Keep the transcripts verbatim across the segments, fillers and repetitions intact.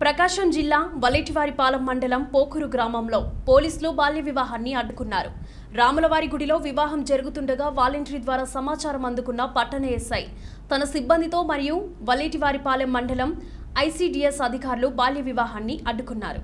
ప్రకాశం జిల్లా వలేటివారిపాలెం మండలం పోకూరు గ్రామంలో పోలీసులు బాల్య వివాహాన్ని అడ్డుకున్నారు. రాములవారి గుడిలో వివాహం జరుగుతుండగా వాలంటరీ ద్వారా సమాచారం అందుకున్న పట్టణ ఎస్ఐ తన సిబ్బందితో మరియు వలేటివారిపాలెం మండలం ఐసీడీఎస్ అధికారులు బాల్య వివాహాన్ని అడ్డుకున్నారు.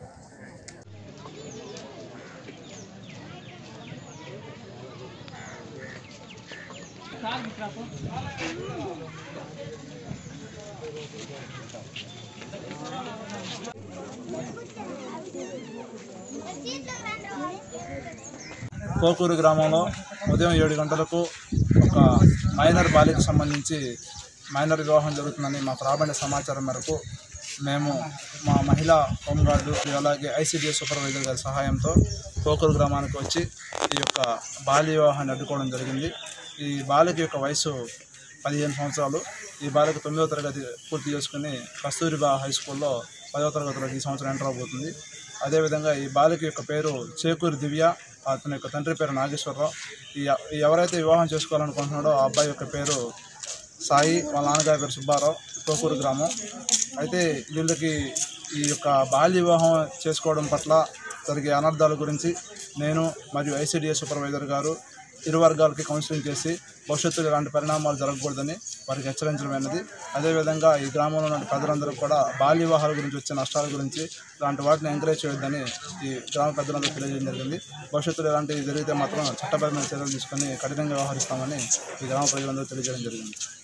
పోకూరు గ్రామంలో ఉదయం ఏడు గంటలకు ఒక మైనర్ బాలికకు సంబంధించి మైనర్ వివాహం జరుగుతుందని మాకు రాబడిన సమాచారం మేరకు మేము మా మహిళా హోంగార్డు అలాగే ఐసీడీఎస్ సూపర్వైజర్ గారి సహాయంతో పోకూరు గ్రామానికి వచ్చి ఈ యొక్క బాల్య వివాహాన్ని అడ్డుకోవడం జరిగింది. ఈ బాలిక యొక్క వయసు పదిహేను సంవత్సరాలు. ఈ బాలిక తొమ్మిదవ తరగతి పూర్తి చేసుకుని కస్తూరిబా హై స్కూల్లో పదవ తరగతిలో ఈ సంవత్సరం ఎంటర్ అవబోతుంది. అదేవిధంగా ఈ బాలిక యొక్క పేరు చేకూరి దివ్య, అతని యొక్క తండ్రి పేరు నాగేశ్వరరావు. ఈ ఎవరైతే వివాహం చేసుకోవాలనుకుంటున్నాడో ఆ అబ్బాయి యొక్క పేరు సాయి, వాళ్ళ నాన్నగారి పేరు సుబ్బారావు, పోకూరు గ్రామం. అయితే వీళ్ళకి ఈ యొక్క బాల్య వివాహం చేసుకోవడం పట్ల జరిగే అనర్థాల గురించి నేను మరియు ఐసీడీఎస్ సూపర్వైజర్ గారు ఇరు వర్గాలకి కౌన్సిలింగ్ చేసి భవిష్యత్తులో ఇలాంటి పరిణామాలు జరగకూడదని వారికి హెచ్చరించడమైనది. అదేవిధంగా ఈ గ్రామంలో ఉన్న ప్రజలందరూ కూడా బాల్య వివాహాల గురించి వచ్చే నష్టాల గురించి ఇలాంటి వాటిని ఎంకరేజ్ చేయొద్దని ఈ గ్రామ పెద్దలందరూ తెలియజేయడం జరిగింది. భవిష్యత్తులో ఇలాంటివి జరిగితే మాత్రం చట్టపరమైన చర్యలు తీసుకొని కఠినంగా వ్యవహరిస్తామని ఈ గ్రామ ప్రజలందరూ తెలియజేయడం జరిగింది.